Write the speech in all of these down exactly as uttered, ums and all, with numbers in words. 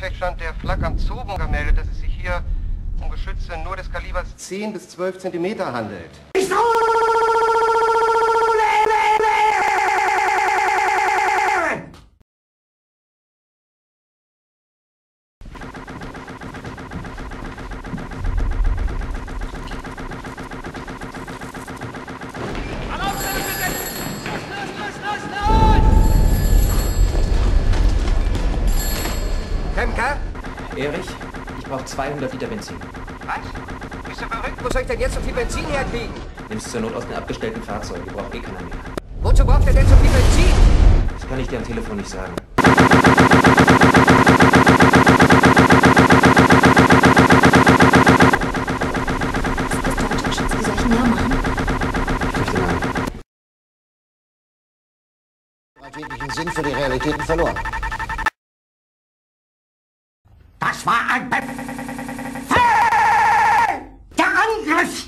Sicherheitssechstand der Flak am Zoobunker meldet, dass es sich hier um Geschütze nur des Kalibers zehn bis zwölf Zentimeter handelt. Kemker? Erich, ich brauche zweihundert Liter Benzin. Was? Bist du verrückt? Wo soll ich denn jetzt so viel Benzin herkriegen? Nimm's zur Not aus den abgestellten Fahrzeugen. Die braucht eh keiner mehr. Wozu braucht er denn so viel Benzin? Das kann ich dir am Telefon nicht sagen. Schatz, wie soll ich näher machen? Ich fürchte nein. Hat jeglichen Sinn für die Realitäten verloren. Das war ein Befehl! Der Angriff!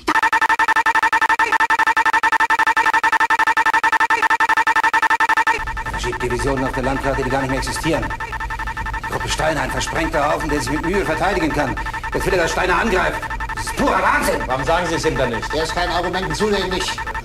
Er schiebt Divisionen auf der Landkarte, die gar nicht mehr existieren. Die Gruppe Steiner, ein versprengter Haufen, der sich mit Mühe verteidigen kann. Jetzt will er, dass Steiner angreift. Das ist purer Wahnsinn! Warum sagen Sie es ihm dann nicht? Er ist kein Argumenten zugänglich.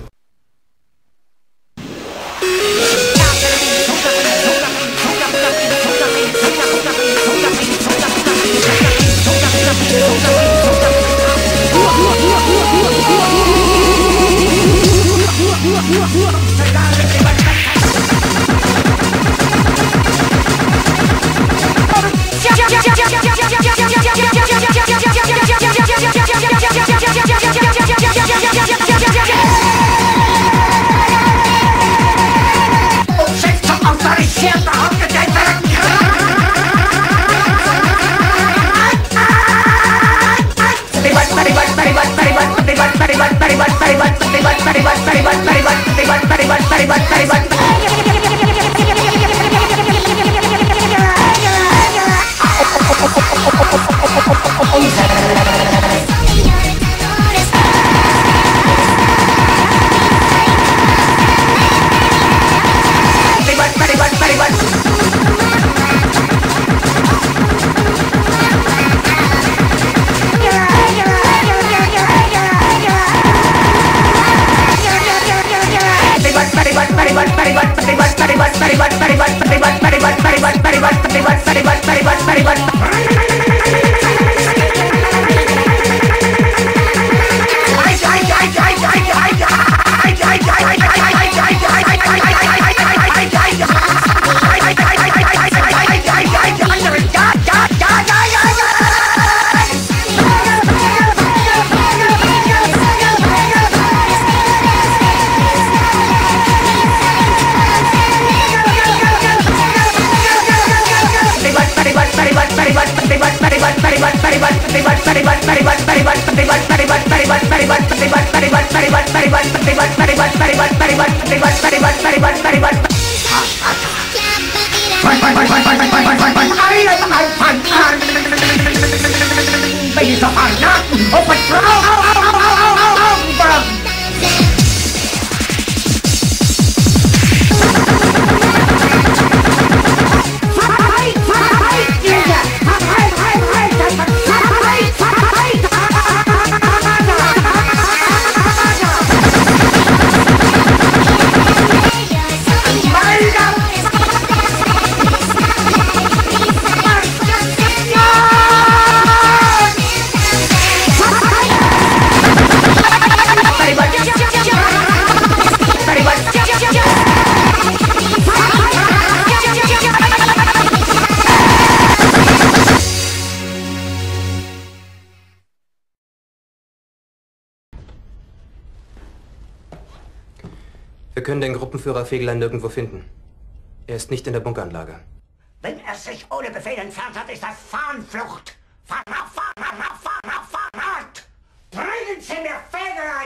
Wir können den Gruppenführer Fegelein nirgendwo finden. Er ist nicht in der Bunkeranlage. Wenn er sich ohne Befehl entfernt hat, ist das Fahnenflucht! Verrat, Verrat, Verrat, Verrat! Bringen Sie mir Fegelein!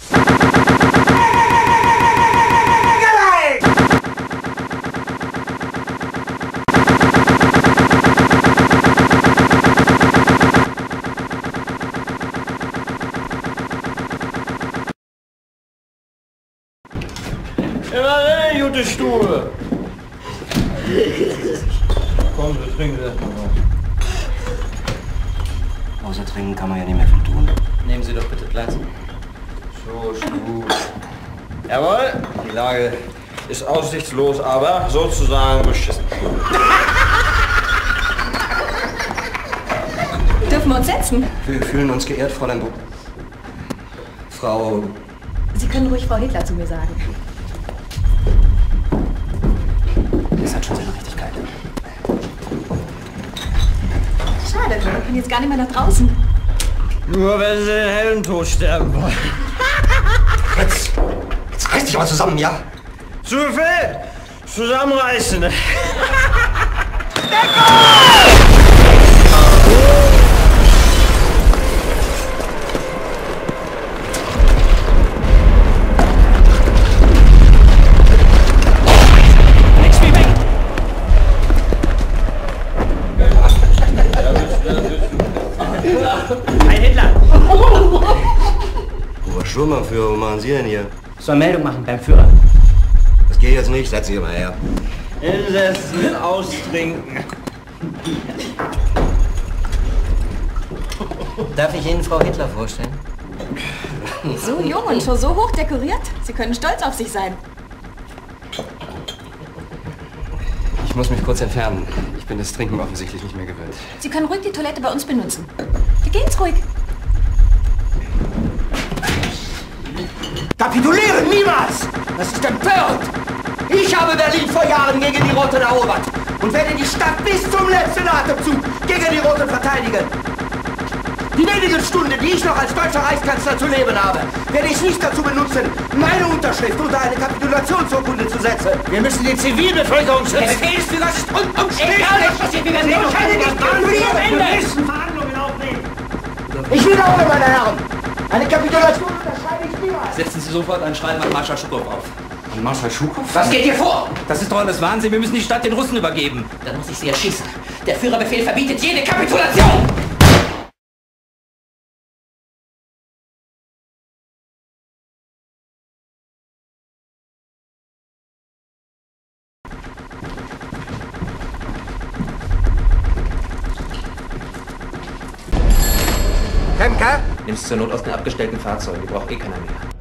Immer eine gute Stube. Komm, wir trinken das mal. Außer trinken kann man ja nicht mehr viel tun. Nehmen Sie doch bitte Platz. So ist gut. Jawohl, die Lage ist aussichtslos, aber sozusagen beschissen. Dürfen wir uns setzen? Wir fühlen uns geehrt, Fräulein Bo... Frau... Sie können ruhig Frau Hitler zu mir sagen. Das hat schon seine Richtigkeit. Schade, wir können jetzt gar nicht mehr nach draußen. Nur wenn Sie den Heldentod sterben wollen. Jetzt, jetzt reiß dich aber zusammen, ja? Zu viel! Zusammenreißen! Ein Hitler! Was Schwimmer für, wo machen Sie denn hier? Soll Meldung machen beim Führer. Das geht jetzt nicht, setz dich mal her. Hinsetzen, austrinken. Darf ich Ihnen Frau Hitler vorstellen? So jung und schon so hoch dekoriert. Sie können stolz auf sich sein. Ich muss mich kurz entfernen. Ich bin das Trinken offensichtlich nicht mehr gewöhnt. Sie können ruhig die Toilette bei uns benutzen. Wir gehen's ruhig. Kapitulieren niemals! Das ist empörend! Ich habe Berlin vor Jahren gegen die Roten erobert und werde die Stadt bis zum letzten Atemzug gegen die Roten verteidigen. Die wenigen Stunden, die ich noch als deutscher Reichskanzler zu leben habe, werde ich nicht dazu benutzen, meine Unterschrift unter eine Kapitulationsurkunde zu setzen. Wir müssen die Zivilbevölkerung schützen. Der Befehlsführer ist unumstritten. Egal, was passiert, wir werden nicht kapitulieren. Verhandlungen aufnehmen. Ich wiederhole, meine Herren, eine Kapitulation unterschreibe ich niemals. Setzen Sie sofort ein Schreiben an Marschall Schukow auf. An Marschall Schukow? Was geht hier vor? Das ist doch alles Wahnsinn. Wir müssen die Stadt den Russen übergeben. Dann muss ich Sie erschießen. Der Führerbefehl verbietet jede Kapitulation! Kemker? Nimm's zur Not aus den abgestellten Fahrzeugen, die braucht eh keiner mehr.